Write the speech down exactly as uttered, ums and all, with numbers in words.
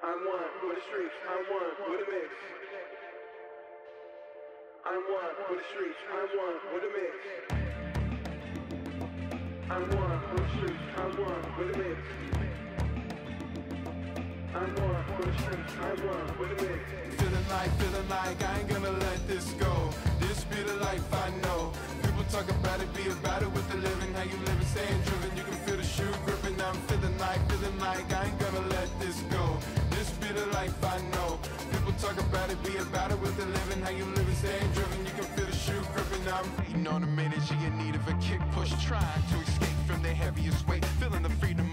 I'm one for the streets, I'm one with a mix. I'm one for the streets, I'm one with a mix. I'm one for the streets, I'm one with a mix. I'm one for the streets, I'm one with a mix. Feeling like, feeling like I ain't gonna let this go. This be the life I know. People talk about it, be about it with the living. How you living, staying driven, you can feel the shoe gripping. I'm feeling like, feeling like I ain't gonna let this go. This be the life I know. People talk about it, be about it with the living. How you living, staying driven, you can feel the shoe gripping. I'm waiting on a minute, she in need of a kick push, trying to escape from the heaviest weight. Feeling the freedom